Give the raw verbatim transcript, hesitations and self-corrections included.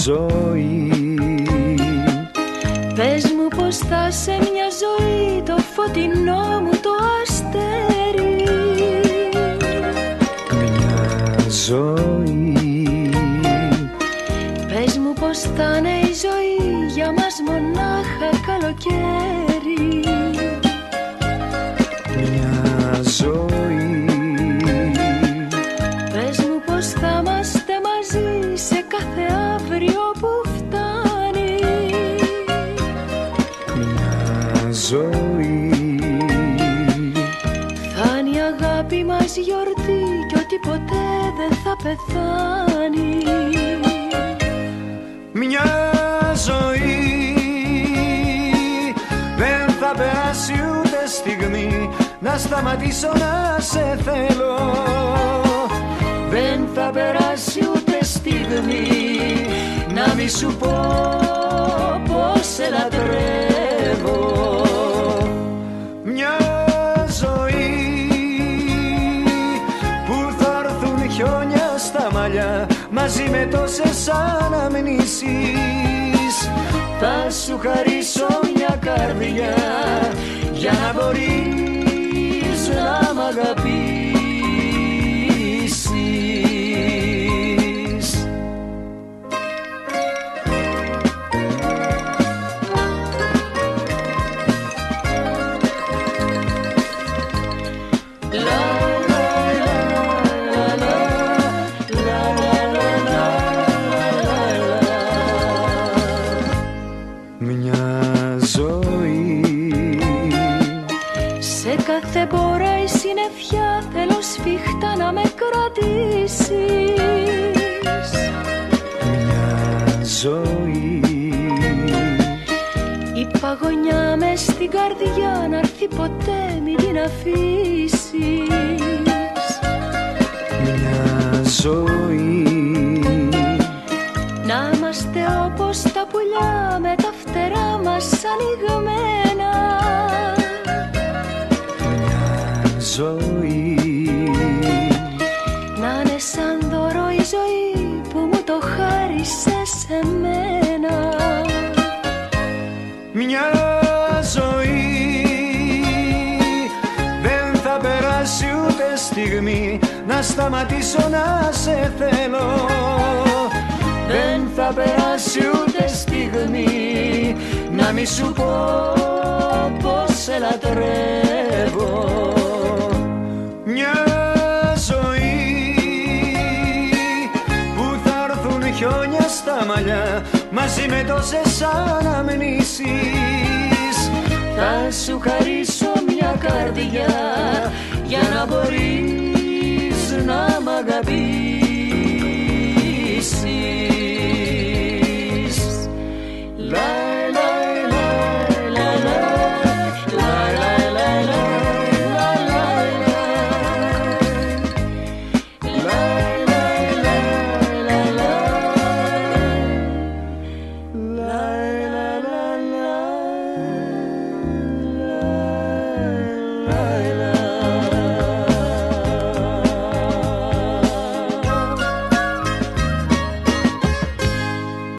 ζωή. Πες μου πως θα σε μια ζωή το φωτεινό μου το αστέρι. Μια ζωή. Πες μου πως θα είναι η ζωή για μας μονάχα καλοκαίρι. Μια ζωή. Πες μου πως θα είμαστε μαζί σε κάθε αύριο που φτάνει. Μια ζωή. Θα είναι η αγάπη μας γιορτή κι ότι ποτέ δεν θα πεθάνει. Μια ζωή. Δεν θα περάσει ούτε στιγμή να σταματήσω να σε θέλω. Δεν θα περάσει ούτε στιγμή να μη σου πω πως σε λατρεύω. Μια ζωή που θα έρθουν χιόνια στα μαλλιά μαζί με τόσες αναμνήσεις. Θα σου χαρίσω μια καρδιά για να μπορείς να μ' αγαπήσεις. Κάθε μπόρα η συννεφιά θέλω σφιχτά να με κρατήσεις. Μια ζωή. Η παγωνιά μες στην καρδιά να έρθει ποτέ μην την αφήσεις. Μια ζωή. Να είμαστε όπως τα πουλιά με τα φτερά μας ανοιγμένα. Ζωή. Να είναι σαν δώρο η ζωή που μου το χάρισες εμένα. Μια ζωή. Δεν θα περάσει ούτε στιγμή να σταματήσω να σε θέλω. Δεν θα περάσει ούτε στιγμή να μη σου πω πως σε λατρεύω. Μια ζωή που θα έρθουν χιόνια στα μαλλιά μαζί με τόσες αναμνήσεις. Θα σου χαρίσω μια καρδιά για να μπορείς να μ' αγαπήσεις.